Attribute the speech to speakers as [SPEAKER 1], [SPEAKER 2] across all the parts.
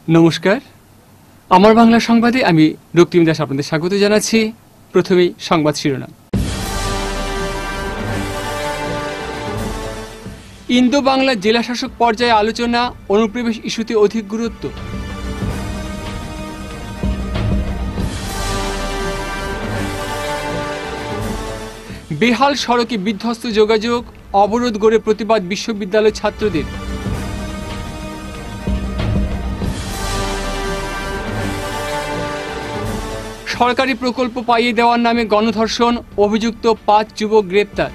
[SPEAKER 1] নমস্কার, আমার বাংলা সংবাদে আমি রক্তিম দাস আপনাদের স্বাগত জানাচ্ছি। প্রথমেই সংবাদ শিরোনাম। ইন্দো বাংলা জেলা শাসক পর্যায়ে আলোচনা, অনুপ্রবেশ ইস্যুতে অধিক গুরুত্ব। বেহাল সড়কে বিধ্বস্ত যোগাযোগ, অবরোধ গড়ে প্রতিবাদ বিশ্ববিদ্যালয় ছাত্রদের। সরকারি প্রকল্প পাইয়ে দেওয়ার নামে গণধর্ষণ, অভিযুক্ত ৫ যুবক গ্রেপ্তার।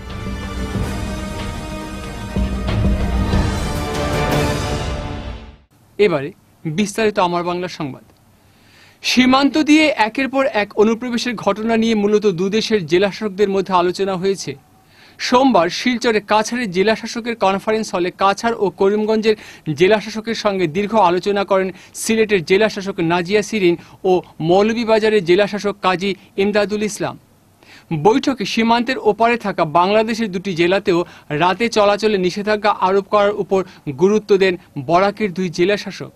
[SPEAKER 1] এবারে বিস্তারিত আমার বাংলা সংবাদ। সীমান্ত দিয়ে একের পর এক অনুপ্রবেশের ঘটনা নিয়ে মূলত দুদেশের জেলাশাসকদের মধ্যে আলোচনা হয়েছে। সোমবার শিলচরে কাছাড়ের জেলাশাসকের কনফারেন্স হলে কাছাড় ও করিমগঞ্জের জেলাশাসকের সঙ্গে দীর্ঘ আলোচনা করেন সিলেটের জেলাশাসক নাজিয়া শিরিন ও মৌলভীবাজারের জেলাশাসক কাজী ইমদাদুল ইসলাম। বৈঠকে সীমান্তের ওপারে থাকা বাংলাদেশের দুটি জেলাতেও রাতে চলাচলে নিষেধাজ্ঞা আরোপ করার উপর গুরুত্ব দেন বরাকের দুই জেলাশাসক।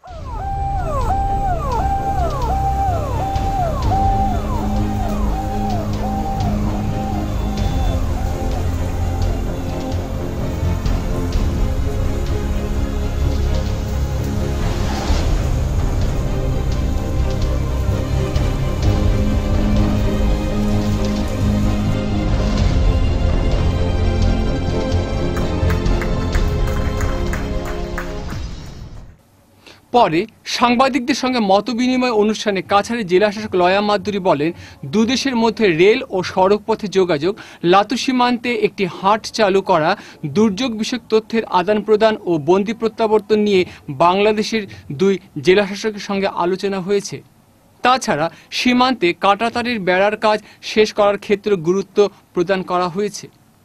[SPEAKER 1] পরে সাংবাদিকদের সঙ্গে মতবিনিময় অনুষ্ঠানে কাছাড়ের জেলাশাসক লয়া মাদ্দুরী বলেন, দুদেশের মধ্যে রেল ও সড়ক পথে যোগাযোগ, লাতু সীমান্তে একটি হাট চালু করা, দুর্যোগ বিষয়ক তথ্যের আদান প্রদান ও বন্দি প্রত্যাবর্তন নিয়ে বাংলাদেশের দুই জেলাশাসকের সঙ্গে আলোচনা হয়েছে। তাছাড়া সীমান্তে কাঁটাতারের বেড়ার কাজ শেষ করার ক্ষেত্রে গুরুত্ব প্রদান করা হয়েছে।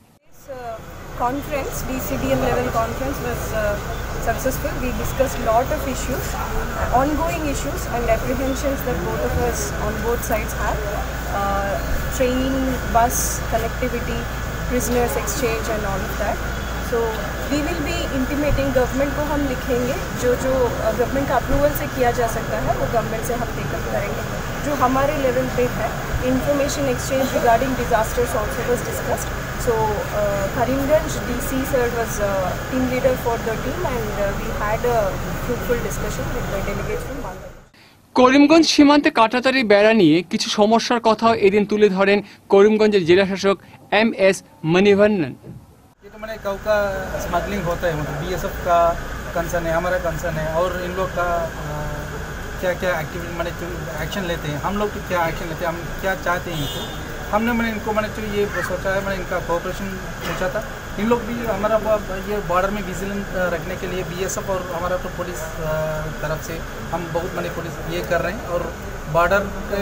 [SPEAKER 2] Conference, DCDM level conference was successful. We discussed a lot of issues, ongoing issues and apprehensions that both of us on both sides have. Train, bus, connectivity, prisoners exchange and all of that. So we will be intimating government को हम लिखेंगे जो government का approval से किया जा सकता है वो government से हम टेकअप करेंगे। जो हमारे लेवल पे है, information exchange regarding disasters also was discussed. So Karimganj DC sir was team leader for the team and we had a fruitful discussion with the delegates from Bangladesh.
[SPEAKER 1] Karimganj সীমান্তে কাঁটাতারি বেড়া নিয়ে কিছু সমস্যার কথাও এদিন তুলে ধরেন করিমগঞ্জের জেলাশাসক MS মনিভন্নন।
[SPEAKER 3] ये तो मैंने कौ का स्मगलिंग होता है, मतलब BSF का कंसर्न है, हमारा कंसर्न है और इन लोग का क्या क्या एक्टिविटी मैंने जो एक्शन लेते हैं, हम लोग तो क्या एक्शन लेते हैं, हम क्या चाहते हैं इनको। हमने मैंने इनको मैंने जो ये सोचा है, मैंने इनका कोऑपरेशन पूछा था। इन लोग भी हमारा ये बॉर्डर में विजिलेंट रखने के लिए BSF और हमारा तो पुलिस तरफ से हम बहुत मैंने पुलिस ये कर रहे हैं और बॉर्डर के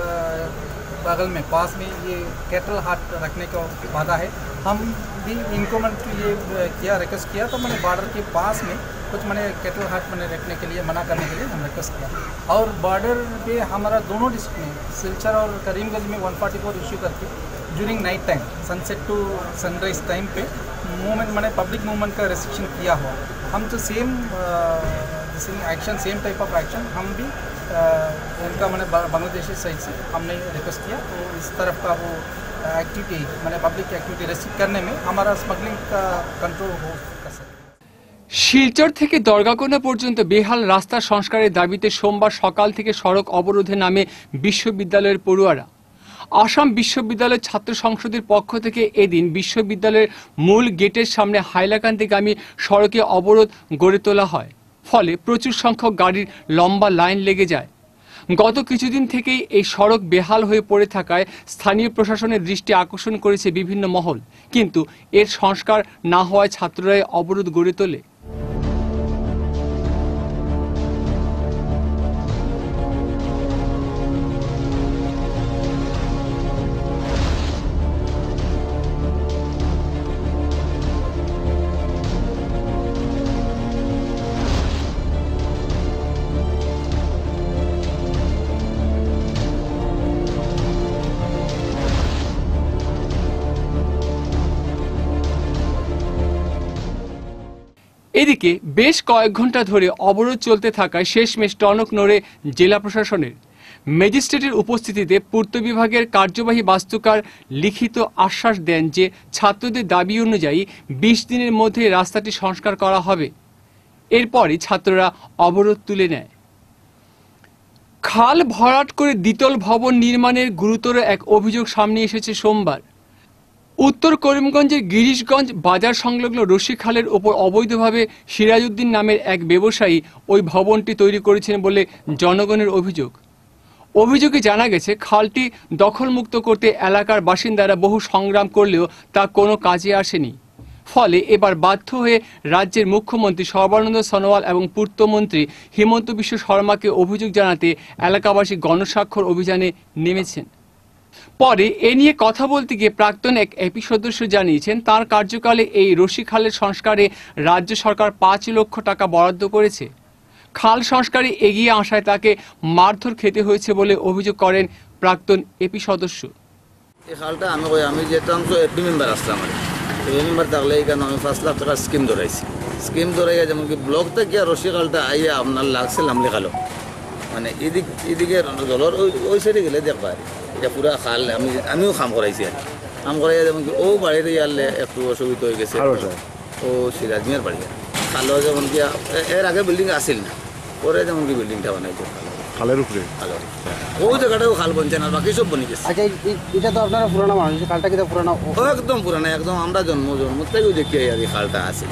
[SPEAKER 3] बगल में पास में ये कैटल हाट रखने का वादा है। हम भी इनको मैंने ये किया, रिक्वेस्ट किया, तो मैंने बॉर्डर के पास में कुछ मैंने कैटल हाट मैंने रखने के लिए मना करने के लिए हम रिक्वेस्ट किया। और बॉर्डर पे हमारा दोनों डिस्ट्रिक्ट में सिलचर और करीमगंज में 144 इशू करके during night time sunset to sunrise time पे मूवमेंट मैंने पब्लिक मूवमेंट का रेस्ट्रिक्शन किया हुआ। हम तो same action, same type of action हम भी इनका मैंने बांग्लादेशी साइड से हमने रिक्वेस्ट किया, तो इस तरफ का वो एक्टिविटी मैंने पब्लिक एक्टिविटी रेस्ट्रिक्ट करने में हमारा स्मगलिंग का कंट्रोल हो कर सकते।
[SPEAKER 1] শিলচর থেকে দরগাকোনা পর্যন্ত বেহাল রাস্তা সংস্কারের দাবিতে সোমবার সকাল থেকে সড়ক অবরোধে নামে বিশ্ববিদ্যালয়ের পড়ুয়ারা। আসাম বিশ্ববিদ্যালয় ছাত্র সংসদের পক্ষ থেকে এদিন বিশ্ববিদ্যালয়ের মূল গেটের সামনে হাইলাকান্দিগামী সড়কে অবরোধ গড়ে তোলা হয়। ফলে প্রচুর সংখ্যক গাড়ির লম্বা লাইন লেগে যায়। গত কিছুদিন থেকেই এই সড়ক বেহাল হয়ে পড়ে থাকায় স্থানীয় প্রশাসনের দৃষ্টি আকর্ষণ করেছে বিভিন্ন মহল, কিন্তু এর সংস্কার না হওয়ায় ছাত্ররা অবরোধ গড়ে তোলে। এদিকে বেশ কয়েক ঘন্টা ধরে অবরোধ চলতে থাকায় শেষমেশ টনক নড়ে জেলা প্রশাসনের। ম্যাজিস্ট্রেটের উপস্থিতিতে পূর্ত বিভাগের কার্যবাহী বাস্তুকার লিখিত আশ্বাস দেন যে ছাত্রদের দাবি অনুযায়ী 20 দিনের মধ্যে রাস্তাটি সংস্কার করা হবে। এরপরই ছাত্ররা অবরোধ তুলে নেয়। খাল ভরাট করে দ্বিতল ভবন নির্মাণের গুরুতর এক অভিযোগ সামনে এসেছে সোমবার। উত্তর করিমগঞ্জের গিরিশগঞ্জ বাজার সংলগ্ন রশিখালের ওপর অবৈধভাবে সিরাজউদ্দিন নামের এক ব্যবসায়ী ওই ভবনটি তৈরি করেছেন বলে জনগণের অভিযোগ। অভিযোগে জানা গেছে খালটি দখলমুক্ত করতে এলাকার বাসিন্দারা বহু সংগ্রাম করলেও তা কোনো কাজে আসেনি। ফলে এবার বাধ্য হয়ে রাজ্যের মুখ্যমন্ত্রী সর্বানন্দ সোনোয়াল এবং পূর্তমন্ত্রী হিমন্ত বিশ্ব শর্মাকে অভিযোগ জানাতে এলাকাবাসী গণস্বাক্ষর অভিযানে নেমেছেন। পরে এ নিয়ে কথা বলতে গিয়ে প্রাক্তন এক এপি সদস্য জানিয়েছেন তার কার্যকালে এই রশিখালের সংস্কারে রাজ্য সরকার 5 লক্ষ টাকা বরাদ্দ করেছে। খাল সংস্কারে এগিয়ে আসায় তাকে মারধর খেতে হয়েছে বলে অভিযোগ করেন প্রাক্তন এপি সদস্য।
[SPEAKER 4] এই খালটা আমি যেতাম তো এপি মেম্বার আসতাম, এপি মেম্বার থাকলে এখানে আমি 5 লাখ টাকার স্কিম ধরাইছি। স্কিম ধরাইয়া যেমন কি ব্লক থেকে রশিখালটা আইয়া আপনার লাগছে লামলি খালো, মানে এদিকে জলের ওই সাইডে গেলে দেখবা এটা পুরা খাল আমিও কাম করাইছি আর কাম করাইয়া যেমন কি ও বাড়িতে ইয়ারলে একটু অসুবিধা হয়ে গেছে। ও সিরাজ মিয়ার বাড়ি খালো যেমন কি এর আগে বিল্ডিং আসিল না, পরে যেমন কি বিল্ডিংটা বানাইছে
[SPEAKER 5] খালের উপরে।
[SPEAKER 4] ওই জায়গাটাও খাল বনছে না, বাকি সব বনি গেছে।
[SPEAKER 6] আচ্ছা, এটা তো আপনারা পুরানো মানুষ, খালটা কি পুরানো?
[SPEAKER 4] একদম পুরানো, একদম আমরা জন্ম থেকেও দেখি আর এই খালটা আছে।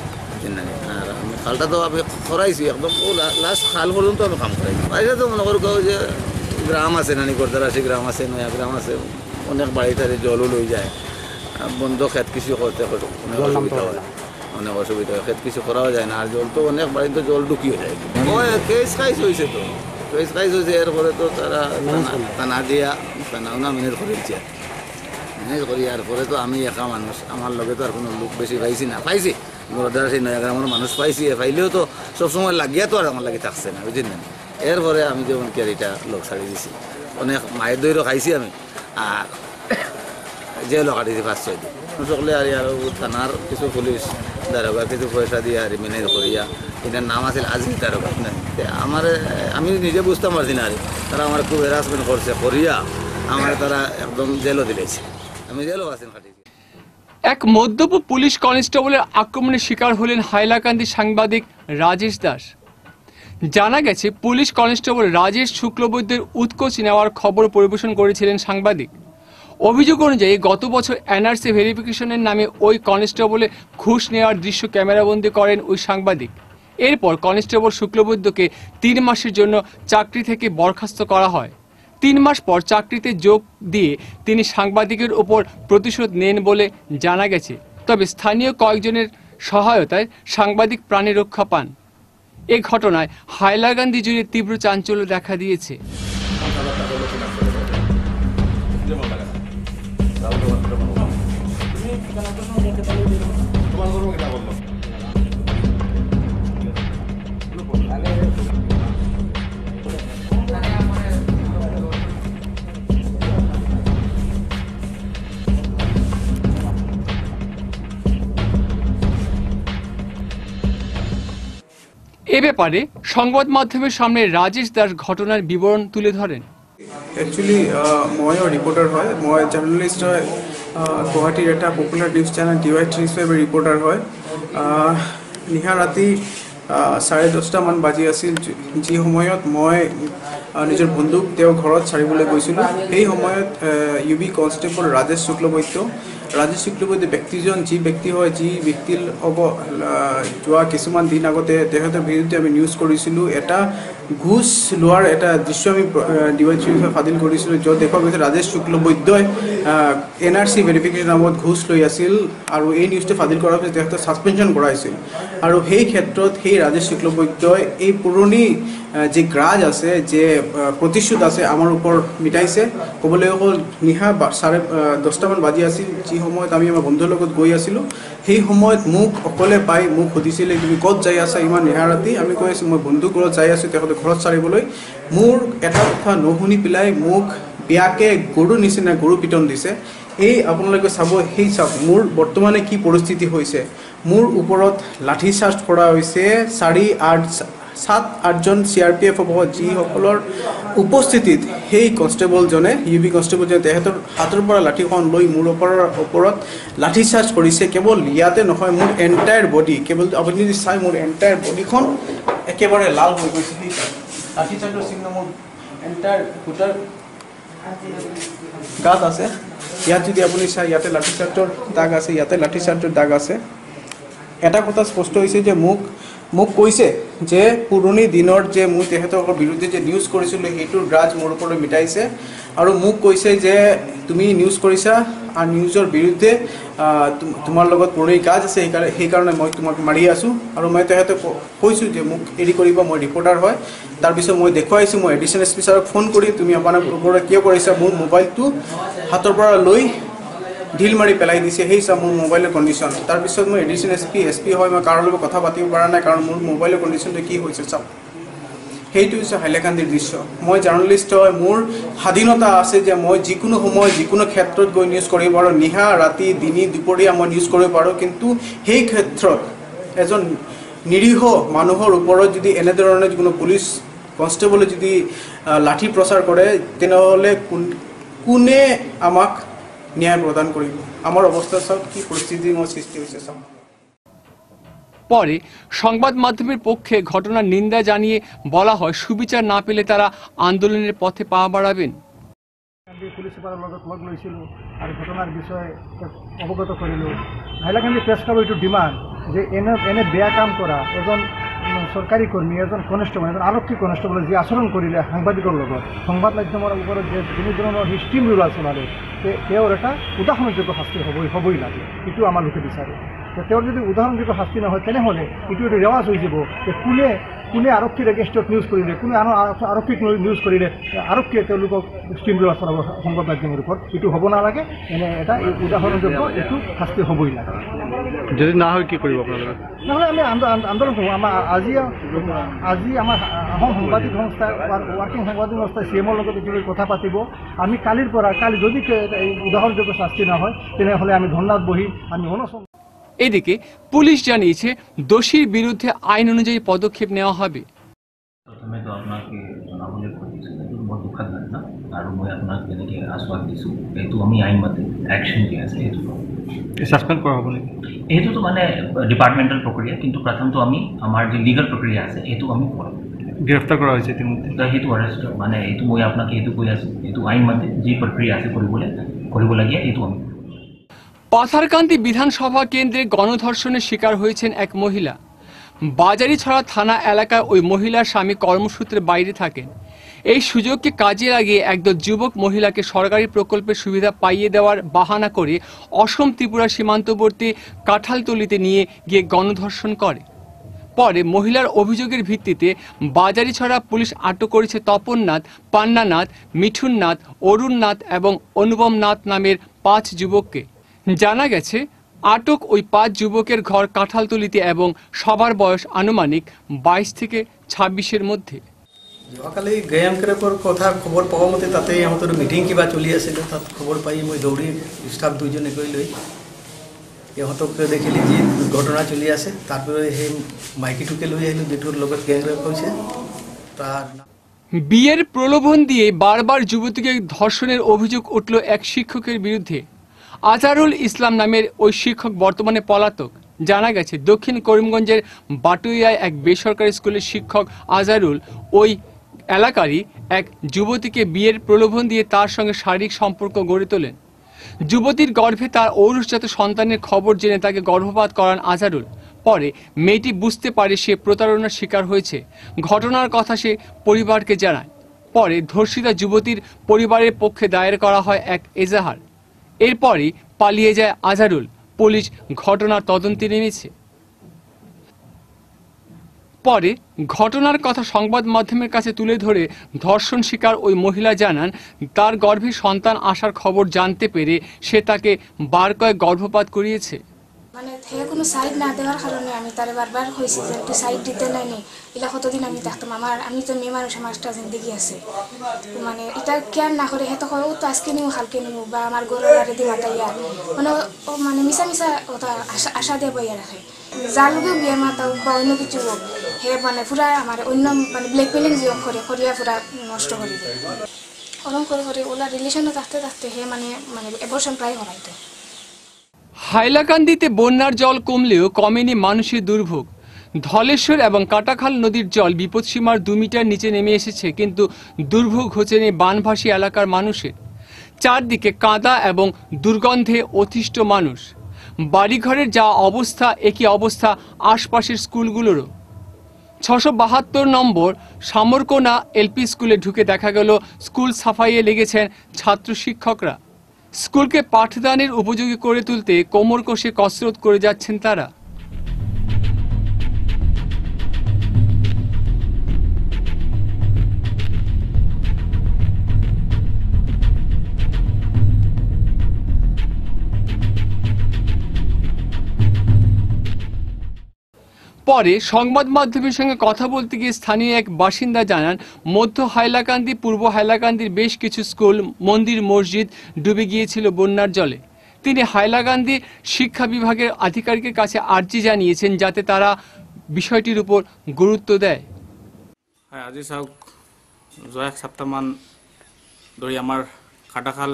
[SPEAKER 4] আর আমি খালটা তো আমি করাইছি একদম ও লাস্ট খাল পর্যন্ত আমি কাম করাইছি। বাইরে তো মনে করো যে গ্রাম আছে, নানি করদারাশি গ্রাম আছে, নয়া গ্রাম আছে, অনেক বাড়িতে জলও লই যায়, বন্ধ খেত কিছু করতে অনেক অসুবিধা হয়, অনেক অসুবিধা হয়, খেত কিছু করাও যায় না। আর জল তো অনেক বাড়িতে জল ঢুকিয়ে যায়। ওই কেস খাইস হয়েছে, তো কেস খাইস হয়েছে, এরপরে তো তারা টানা দিয়া টানাও না মেনেজ করেছে। ম্যানেজ করি আর পরে তো আমি একা মানুষ, আমার লগে তো আর কোনো লোক বেশি পাইছি না, পাইছি সেই নয়া গ্রামের মানুষ পাইছি, পাইলেও তো সবসময় লাগিয়া তো আর আমার লাগে থাকছে না, বুঝলেন। এরপরে আমি যেমন কি আর এটা লোক ছাড়ি দিছি, অনেক মায়ের দইরও খাইছি আমি, আর জেলও কাটিছি 5-6 দিন। সকলে আর থানার কিছু পুলিশ দারোগা কিছু পয়সা দিয়ে আর ম্যানেজ করিয়া, এটার নাম আছে আজকে দারোগা। আমার আমি নিজে বুঝতে পারছি না, আর তারা আমার খুব হ্যারাসমেন্ট করছে করিয়া আমার তারা একদম জেলও দিলেছে, আমি জেলও আছেন কাটিছি।
[SPEAKER 1] এক মদ্যপ পুলিশ কনস্টেবলের আক্রমণের শিকার হলেন হাইলাকান্দি সাংবাদিক রাজেশ দাস। জানা গেছে পুলিশ কনস্টেবল রাজেশ শুক্লবৈদ্যের উৎকোচ নেওয়ার খবর পরিবেশন করেছিলেন সাংবাদিক। অভিযোগ অনুযায়ী গত বছর এনআরসি ভেরিফিকেশনের নামে ওই কনস্টেবলে ঘুষ নেওয়ার দৃশ্য ক্যামেরাবন্দি করেন ওই সাংবাদিক। এরপর কনস্টেবল শুক্লবৈদ্যকে 3 মাসের জন্য চাকরি থেকে বরখাস্ত করা হয়। 3 মাস পর চাকরিতে যোগ দিয়ে তিনি সাংবাদিকের ওপর প্রতিশোধ নেন বলে জানা গেছে। তবে স্থানীয় কয়েকজনের সহায়তায় সাংবাদিক প্রাণে রক্ষা পান। এ ঘটনায় হাইলাকান্দি জুড়ে তীব্র চাঞ্চল্য দেখা দিয়েছে। এ ব্যাপারে সংবাদ মাধ্যমের সামনে রাজেশ দাস ঘটনার বিবরণ তুলে ধরেন।
[SPEAKER 7] একচুয়ালি মই রিপোর্টার হয়, মই জার্নালিস্ট হয়, গুৱাহাটীৰ এটা popular news channel DY3 reporter হয়। নিশা ৰাতি 10:30 মান বাজি আছিল, যি সময়ত মই নিজৰ বন্ধুক তেওঁৰ ঘৰত চাৰিবলৈ গৈছিলোঁ। সেই সময়ত UB কনষ্টেবল ৰাজেশ শুক্লবৈদ্য ব্যক্তিজন যি ব্যক্তি হয়, যি ব্যক্তিৰ যোৱা কিছুমান দিন আগতে তেখেতৰ বিৰুদ্ধে আমি নিউজ কৰিছিলোঁ। এটা ঘুষ লোৱাৰ এটা দৃশ্য আমি DY3 ফাদিল কৰিছিলোঁ, য'ত দেখা গৈছে ৰাজেশ শুক্লবৈদ্যই NRC ভেৰিফিকেশ্যন নামত ঘুষ লৈ আছিল, আৰু এই নিউজটো ফাদিল কৰাৰ পিছত তেখেতক ছাছপেনশ্যন কৰা হৈছিল। আৰু সেই ক্ষেত্ৰত সেই ৰাজেশ শুক্লবৈদ্যই এই পুৰণি যে গ্ৰাজ আছে, যে প্ৰতিশোধ আছে আমাৰ ওপৰত মিটাইছে। ক'বলৈ হ'ল নিশা 10:30 মান বাজি আছিল, যি সময়ত আমি আমাৰ বন্ধুৰ লগত গৈ আছিলোঁ। সেই সময়ত মোক অকলে পাই মোক সুধিছিলে, তুমি ক'ত যাই আছা ইমান নিশা ৰাতি? আমি কৈ আছোঁ মই বন্ধুৰ ঘৰত যাই আছোঁ, তেখেতে ঘৰত চাৰিবলৈ। মোৰ এটা কথা নুশুনি পেলাই মোক বেয়াকৈ গৰু নিচিনা গৰু পিটন দিছে। এই আপোনালোকে চাব, সেই চাওক মোৰ বৰ্তমানে কি পৰিস্থিতি হৈছে। মোৰ ওপৰত লাঠিচাৰ্জ কৰা হৈছে 7-8জন CRPF হ'ব, যিসকলৰ উপস্থিতিত সেই কনষ্টেবলজনে UB কনষ্টেবলজনে তেখেতৰ হাতৰ পৰা লাঠিখন লৈ মোৰ ওপৰত লাঠিচাৰ্জ কৰিছে। কেৱল ইয়াতে নহয়, মোৰ এণ্টায়াৰ বডি, কেৱল আপুনি যদি চাই মোৰ এণ্টায়াৰ বডিখন একেবাৰে লাল হৈ গৈছে। সেই লাঠিচাৰ্জৰ চিহ্ন মোৰ এণ্টায়াৰ গোটাৰ গাত আছে। ইয়াত যদি আপুনি চাই, ইয়াতে লাঠিচাৰ্জৰ দাগ আছে, ইয়াতে লাঠিচাৰ্জৰ দাগ আছে। এটা কথা স্পষ্ট হৈছে যে মোক কৈছে যে পুৰণি দিনৰ যে মই তেখেতৰ বিৰুদ্ধে যে নিউজ কৰিছিলোঁ সেইটোৰ গ্ৰাজ মোৰ ওপৰত মিটাইছে, আৰু মোক কৈছে যে তুমি নিউজ কৰিছা আৰু নিউজৰ বিৰুদ্ধে তোমাৰ লগত পুৰণি গাজ আছে, সেইকাৰণে মই তোমাক মাৰি আছোঁ। আৰু মই তেখেতক কৈছোঁ যে মোক এৰি কৰিব, মই ৰিপৰ্টাৰ হয়। তাৰপিছত মই দেখুৱাইছোঁ, মই এডিশ্যনেল SP ছাৰক ফোন কৰি তুমি আপোনাৰ ওপৰত কিয় কৰিছা, মোৰ মোবাইলটো হাতৰ পৰা লৈ ঢিল মাৰি পেলাই দিছে। সেই চাওঁ মোৰ মোবাইলৰ কণ্ডিশ্যন। তাৰপিছত মই এডিশ্যনেল SP হয়, মই কাৰোৰ লগত কথা পাতিব পৰা নাই, কাৰণ মোৰ মোবাইলৰ কণ্ডিশ্যনটো কি হৈছে চাওক। সেইটো হৈছে হাইলাকান্দিৰ দৃশ্য। মই জাৰ্ণালিষ্ট হয়, মোৰ স্বাধীনতা আছে যে মই যিকোনো সময় যিকোনো ক্ষেত্ৰত গৈ নিউজ কৰিব পাৰোঁ, নিশা ৰাতি দিনে দুপৰীয়া মই নিউজ কৰিব পাৰোঁ। কিন্তু সেই ক্ষেত্ৰত এজন নিৰীহ মানুহৰ ওপৰত যদি এনেধৰণে কোনো পুলিচ কনষ্টেবলে যদি লাঠি প্ৰচাৰ কৰে, তেনেহ'লে কোনে আমাক ন্যায় প্রদান করিব? আমার অবস্থা সব কি পরিস্থিতির সৃষ্টি হয়েছে সব।
[SPEAKER 1] পরে সংবাদ মাধ্যমের পক্ষে ঘটনার নিন্দা জানিয়ে বলা হয়, সুবিচার না পেলে তারা আন্দোলনের পথে পা বাড়াবেন।
[SPEAKER 5] পুলিশ সুপারের লগত লগ লৈছিলোঁ আৰু ঘটনাৰ বিষয়ে অৱগত কৰিলোঁ। হাইলাকান্দি প্ৰেছ ক্লাবৰ এইটো ডিমাণ্ড যে এনে বেয়া কাম কৰা এজন চৰকাৰী কৰ্মী, এজন কনষ্টেবল, এজন আৰক্ষী কনষ্টেবলে যি আচৰণ কৰিলে সাংবাদিকৰ লগত, সংবাদ মাধ্যমৰ ওপৰত যে কোনো ধৰণৰ হিষ্ট্ৰীম ৰুল চলালে, তেওঁৰ এটা উদাহৰণযোগ্য শাস্তি হ'বই লাগে। এইটো আমাৰ লোকে বিচাৰে। তেওঁৰ যদি উদাহৰণযোগ্য শাস্তি নহয়, তেনেহ'লে এইটো এটা ৰেৱাজ হৈ যাব যে কোনে আৰক্ষীৰ এগেইনষ্টত নিউজ কৰিলে, কোনে আৰক্ষীক নিউজ কৰিলে, আৰক্ষীয়ে তেওঁলোকক ষ্ট্ৰীম ৰুল চলাব সংবাদ মাধ্যমৰ ওপৰত। এইটো হ'ব নালাগে। এনে এটা উদাহৰণযোগ্য এইটো শাস্তি হ'বই লাগে।
[SPEAKER 6] যদি না হয় কি কৰিব আপোনালোকে?
[SPEAKER 5] নহ'লে আমি আন্দোলন কৰোঁ। আজি আমাৰ আহোম সাংবাদিক সংস্থা, ৱাৰ্কিং সাংবাদিক সংস্থা CM-ৰ লগত একেলগে কথা পাতিব। আমি কালি যদি উদাহৰণযোগ্য শাস্তি নহয়, তেনেহ'লে আমি ধৰ্ণাত বহি আমি অনশন।
[SPEAKER 1] এদিকে পুলিশ জানিয়েছে দোষীর বিরুদ্ধে আইন অনুযায়ী পদক্ষেপ নেওয়া হবে।
[SPEAKER 8] প্রথমে তো আপনাকে জনাবলৈ খুজিছোঁ, এইটো বৰ দুখদ ঘটনা, আৰু মই আপোনাক যেনেকৈ আশ্বাস দিছোঁ, এইটো আমি আইনমতে একশ্যন দিয়া আছে। এইটো
[SPEAKER 6] ছাছপেণ্ড কৰা হ'ব নেকি?
[SPEAKER 8] এইটোতো মানে ডিপাৰ্টমেণ্টেল প্ৰক্ৰিয়া, কিন্তু প্ৰথমটো আমি আমাৰ যি লিগেল প্ৰক্ৰিয়া আছে এইটো আমি কৰোঁ।
[SPEAKER 6] গ্ৰেপ্তাৰ কৰা হৈছে ইতিমধ্যে,
[SPEAKER 8] সেইটো এৰেষ্ট মানে এইটো মই আপোনাক এইটো কৈ আছোঁ, এইটো আইনমতে যি প্ৰক্ৰিয়া আছে কৰিবলগীয়া এইটো আমি।
[SPEAKER 1] পাথারকান্দি বিধানসভা কেন্দ্রে গণধর্ষণের শিকার হয়েছেন এক মহিলা। বাজারিছড়া থানা এলাকায় ওই মহিলার স্বামী কর্মসূত্রে বাইরে থাকেন। এই সুযোগকে কাজে লাগিয়ে একদল যুবক মহিলাকে সরকারি প্রকল্পের সুবিধা পাইয়ে দেওয়ার বাহানা করে অসম ত্রিপুরা সীমান্তবর্তী কাঁঠালতলিতে নিয়ে গিয়ে গণধর্ষণ করে। পরে মহিলার অভিযোগের ভিত্তিতে বাজারিছড়া পুলিশ আটক করেছে তপন নাথ, পান্না নাথ, মিঠুন নাথ, অরুণ নাথ এবং অনুপম নাথ নামের 5 যুবককে। জানা গেছে আটক ওই 5 যুবকের ঘর কাঁঠালতলিতে এবং সবার বয়স আনুমানিক 22 থেকে 26-এর মধ্যে।
[SPEAKER 9] যোৱাকালি গ্ৰেম ক্ৰেপৰ কথা খবৰ পোৱা মতে তাতে ইহঁতৰ মিটিং কিবা চলি আছিলে, তাত খবৰ পাই মই দৌৰি ষ্টাফ 2জনে গৈ লৈ ইহঁতক দেখিলি যি ঘটনা চলি আছে, তাৰপৰা সেই মাইকীটোকে লৈ আহিলোঁ যিটোৰ লগত গ্যাং ৰেপ হৈছে। তাৰ
[SPEAKER 1] বিয়ের প্রলোভন দিয়ে বারবার যুবতীকে ধর্ষণের অভিযোগ উঠল এক শিক্ষকের বিরুদ্ধে। আজারুল ইসলাম নামের ওই শিক্ষক বর্তমানে পলাতক। জানা গেছে দক্ষিণ করিমগঞ্জের বাটুইয়ায় এক বেসরকারি স্কুলের শিক্ষক আজারুল ওই এলাকারই এক যুবতীকে বিয়ের প্রলোভন দিয়ে তার সঙ্গে শারীরিক সম্পর্ক গড়ে তোলেন। যুবতীর গর্ভে তার ঔরসজাত সন্তানের খবর জেনে তাকে গর্ভপাত করান আজারুল। পরে মেয়েটি বুঝতে পারে সে প্রতারণার শিকার হয়েছে। ঘটনার কথা সে পরিবারকে জানায়। পরে ধর্ষিতা যুবতীর পরিবারের পক্ষে দায়ের করা হয় এক এজাহার। এরপরই পালিয়ে যায় আজারুল। পুলিশ ঘটনার তদন্তে নেমেছে। পরে ঘটনার কথা সংবাদ মাধ্যমের কাছে তুলে ধরে ধর্ষণ শিকার ওই মহিলা জানান, তার গর্ভে সন্তান আসার খবর জানতে পেরে সে তাকে বার কয়েক গর্ভপাত করিয়েছে।
[SPEAKER 10] মানে হে কোনো সাইড না দেওয়ার কারণে আমি তারে বারবার কইছি যে একটু সাইড দিতে নাইনি এলা কতদিন আমি দেখতাম আমি তো মেয়ে মানুষ আমার একটা জিন্দগি আছে মানে এটা কেয়ার না করে হে তো ও তো আজকে নিও কালকে নিও বা আমার গরুর বাড়ি দিয়ে মাতাইয়া মানে ও মানে মিশা মিশা ওটা আশা দিয়ে বইয়া রাখে যার লোকেও বিয়ে মাতাও বা অন্য কিছু হোক হে মানে পুরা আমার অন্য মানে ব্ল্যাকমেলিং যে করিয়া পুরা নষ্ট করে দেয় ওরম করে ওলা রিলেশনে থাকতে থাকতে হে মানে অ্যাবর্শন প্রায় হরাইতো।
[SPEAKER 1] হাইলাকান্দিতে বন্যার জল কমলেও কমেনি মানুষের দুর্ভোগ। ধলেশ্বর এবং কাটাখাল নদীর জল বিপদসীমার 2 মিটার নিচে নেমে এসেছে, কিন্তু দুর্ভোগ ঘটেনি বানভাসী এলাকার মানুষের। চারদিকে কাদা এবং দুর্গন্ধে অতিষ্ঠ মানুষ। বাড়িঘরের যা অবস্থা, একই অবস্থা আশপাশের স্কুলগুলোরও। 672 নম্বর সামরকোনা এলপি স্কুলে ঢুকে দেখা গেল স্কুল সাফাইয়ে লেগেছেন ছাত্র শিক্ষকরা। স্কুলকে পাঠদানের উপযোগী করে তুলতে কোমর কষে কসরত করে যাচ্ছেন তারা। পরে সংবাদ মাধ্যমের সঙ্গে কথা বলতে গিয়ে স্থানীয় এক বাসিন্দা জানান, মধ্য হাইলাকান্দি, পূর্ব হাইলাকান্দির বেশ কিছু স্কুল, মন্দির, মসজিদ ডুবে গিয়েছিল বন্যার জলে। তিনি হাইলাকান্দি শিক্ষা বিভাগের আধিকারিকের কাছে আর্জি জানিয়েছেন যাতে তারা বিষয়টির উপর গুরুত্ব দেয়।
[SPEAKER 11] আজি চাওক, যোৱা এক সপ্তাহমান ধৰি আমাৰ কাটাখাল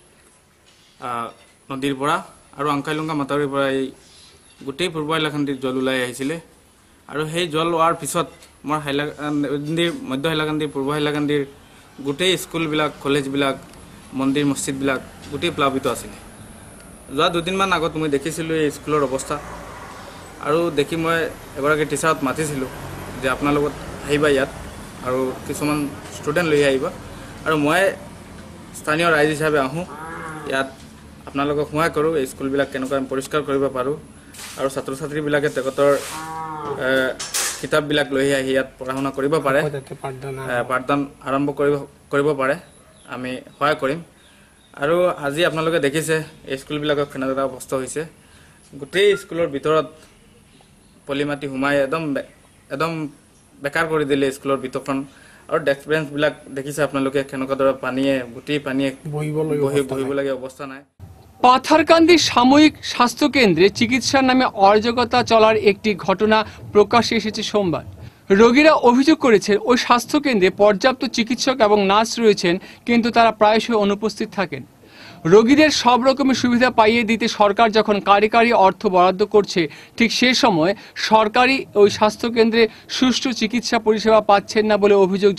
[SPEAKER 11] নদীৰ পৰা আৰু আংকাইলুংগা মাতাউৰিৰ পৰা এই গোটেই পূৰ্ব হাইলাকান্দিৰ জল ওলাই আহিছিলে। আৰু সেই জল হোৱাৰ পিছত মোৰ হাইলাকান্দিৰ, মধ্য হাইলাকান্দিৰ, পূৰ্ব হাইলাকান্দিৰ গোটেই স্কুলবিলাক, কলেজবিলাক, মন্দিৰ, মছজিদবিলাক গোটেই প্লাৱিত আছিলে। যোৱা 2 দিনমান আগত মই দেখিছিলোঁ এই স্কুলৰ অৱস্থা, আৰু দেখি মই এগৰাকী টিচাৰক মাতিছিলোঁ যে আপোনাৰ লগত আহিবা ইয়াত আৰু কিছুমান ষ্টুডেণ্ট লৈ আহিবা, আৰু মই স্থানীয় ৰাইজ হিচাপে আহোঁ, ইয়াত আপোনালোকক সহায় কৰোঁ, এই স্কুলবিলাক কেনেকৈ আমি পৰিষ্কাৰ কৰিব পাৰোঁ, আৰু ছাত্ৰ ছাত্ৰীবিলাকে তেখেতৰ কিতাপবিলাক লৈ আহি ইয়াত পঢ়া শুনা কৰিব পাৰে, পাঠদান আৰম্ভ কৰিব পাৰে, আমি সহায় কৰিম। আৰু আজি আপোনালোকে দেখিছে এই স্কুলবিলাকৰ কেনেদৰে অৱস্থা হৈছে। গোটেই স্কুলৰ ভিতৰত পলি মাটি সোমাই একদম বেকাৰ কৰি দিলে স্কুলৰ ভিতৰখন। আৰু ডেস্ক বেঞ্চবিলাক দেখিছে আপোনালোকে কেনেকুৱা দৰে গোটেই পানীয়ে বহিবলগীয়া অৱস্থা নাই।
[SPEAKER 1] পাথারকান্দির সাময়িক স্বাস্থ্যকেন্দ্রে চিকিৎসার নামে অরাজকতা চলার একটি ঘটনা প্রকাশ্যে এসেছে সোমবার। রোগীরা অভিযোগ করেছেন ওই স্বাস্থ্যকেন্দ্রে পর্যাপ্ত চিকিৎসক এবং নার্স রয়েছেন, কিন্তু তারা প্রায়শই অনুপস্থিত থাকেন। রোগীদের সব রকমের সুবিধা পাইয়ে দিতে সরকার যখন কারিগরি অর্থ বরাদ্দ করছে, ঠিক সে সময় সরকারি ওই স্বাস্থ্যকেন্দ্রে সুষ্ঠু চিকিৎসা পরিষেবা পাচ্ছেন না বলে অভিযোগ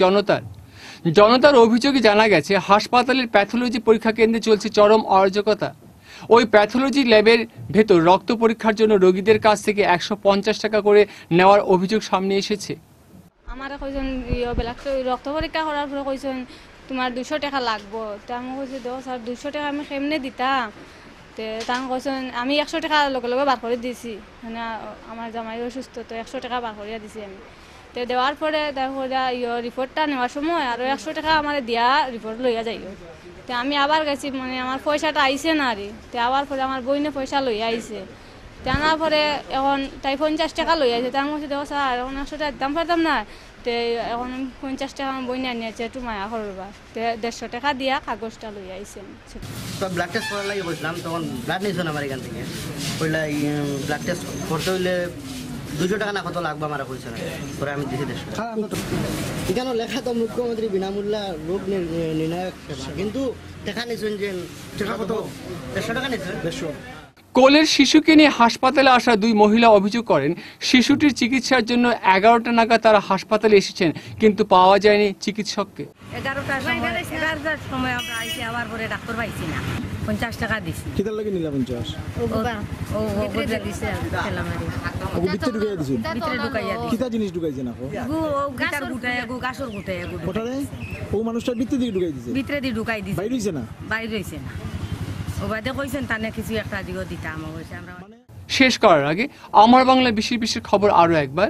[SPEAKER 1] জনতার অভিযোগে জানা গেছে হাসপাতালের প্যাথোলজি পরীক্ষা কেন্দ্রে চলছে চরম অরাজকতা। ওই প্যাথোলজি ল্যাবের ভেতর রক্ত পরীক্ষার জন্য রোগীদের কাছ থেকে 150 টাকা করে নেওয়ার অভিযোগ সামনে এসেছে।
[SPEAKER 12] আমার কইছেন রক্ত পরীক্ষা করার পরে কইছেন তোমার 200 টাকা লাগবে। তা আমি কইছি দাও স্যার, 200 টাকা আমি কেমনে দিতাম? তে তাং কইছেন আমি 100 টাকা লগে লগে বার করে দিছি, মানে আমার জামাই অসুস্থ, তো 100 টাকা বার করে দিছি আমি। তো দেওয়ার পরে তারপরে রিপোর্টটা নেওয়ার সময় আরও 100 টাকা আমার দিয়া রিপোর্ট লইয়া যাইও। তো আমি আবার গেছি, মানে আমার পয়সাটা আইসে না রে। তো আবার পরে আমার বইনে পয়সা লইয়া আইসে। তো আনার পরে এখন তাই 50 টাকা লইয়া আইসে। তার মধ্যে দেখো স্যার এখন 100 টাকা দিতাম পারতাম না। তো এখন 50 টাকা আমার বইনে আনিয়েছে, একটু মায়া করবা। তো 150 টাকা দিয়া কাগজটা লইয়া আইসে।
[SPEAKER 13] তো ব্লাড টেস্ট করার লাগে বলছিলাম, তখন ব্লাড নিয়েছেন আমার এখান থেকে। ওইলা ব্লাড টেস্ট করতে হইলে 200 টাকা না কত লাগবে আমার কইছে না, পরে আমি দিছি 150 টাকা। এখানে লেখা তো মুখ্যমন্ত্রী বিনামূল্যে রোগ নির্ণায়ক সেবা, কিন্তু টাকা নিছেন যে টাকা কত 150 টাকা নিছেন। 150
[SPEAKER 1] কোলের শিশুকে নিয়ে হাসপাতালে আসা 2 মহিলা অভিযোগ করেন, শিশুটির চিকিৎসার জন্য 11টা নাগাদ তারা হাসপাতালে এসেছেন, কিন্তু পাওয়া যায়নি চিকিৎসককে।
[SPEAKER 14] 11টার সময় আমরা আইছি, আবার পরে ডাক্তার পাইছি না। 50 টাকা দিছি।
[SPEAKER 5] কিতার লাগি নিলা 50?
[SPEAKER 14] ও বদলে দিছে তেলামারি।
[SPEAKER 5] ভিতরে ঢুকাইয়া দিছেন?
[SPEAKER 14] ভিতরে ঢুকাইয়া দিছে।
[SPEAKER 5] কিতা জিনিস ঢুকাইছেন আপু?
[SPEAKER 14] গিটার গুটায়, গাছর গুটায়।
[SPEAKER 5] ওটারে ও মানুষটা ভিতরে দিকে ঢুকাই দিছে?
[SPEAKER 14] ভিতরে দিয়ে ঢুকাই দিছে।
[SPEAKER 5] বাইরে হইছে না?
[SPEAKER 14] বাইরে হইছে না। ও বাদে কইছেন তানে কিছু একটা দিও দিতাম হইছে। আমরা
[SPEAKER 1] শেষ করার আগে আমার বাংলা বিশেষ খবর আরো একবার।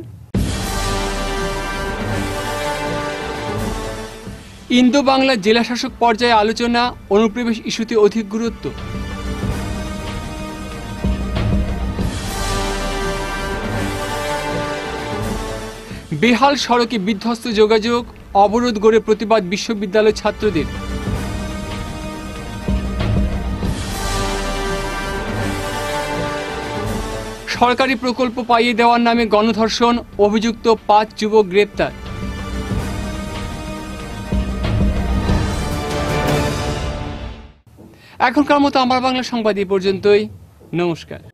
[SPEAKER 1] ইন্দো বাংলা জেলা শাসক পর্যায়ে আলোচনা, অনুপ্রবেশ ইস্যুতে অধিক গুরুত্ব। বেহাল সড়কে বিধ্বস্ত যোগাযোগ, অবরোধ গড়ে প্রতিবাদ বিশ্ববিদ্যালয় ছাত্রদের। সরকারি প্রকল্প পাইয়ে দেওয়ার নামে গণধর্ষণ, অভিযুক্ত 5 যুবক গ্রেপ্তার। এখনকার মতো আমার বাংলা সংবাদ এই পর্যন্তই। নমস্কার।